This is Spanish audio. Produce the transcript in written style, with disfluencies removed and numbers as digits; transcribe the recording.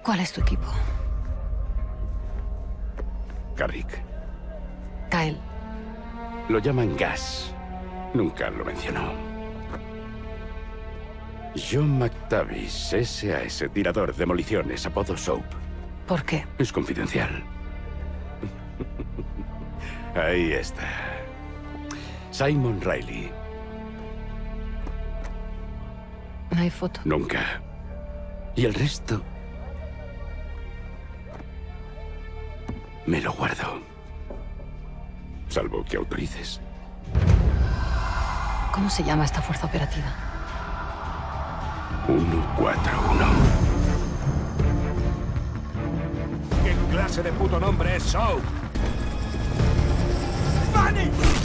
¿Cuál es tu equipo? Carrick. Kyle. Lo llaman Gas. Nunca lo mencionó. John McTavish, SAS, tirador, demoliciones, apodo Soap. ¿Por qué? Es confidencial. Ahí está. Simon Riley. No hay foto. Nunca. Y el resto... me lo guardo. Salvo que autorices. ¿Cómo se llama esta fuerza operativa? 141. ¿Qué clase de puto nombre es Soap? ¡Fanny!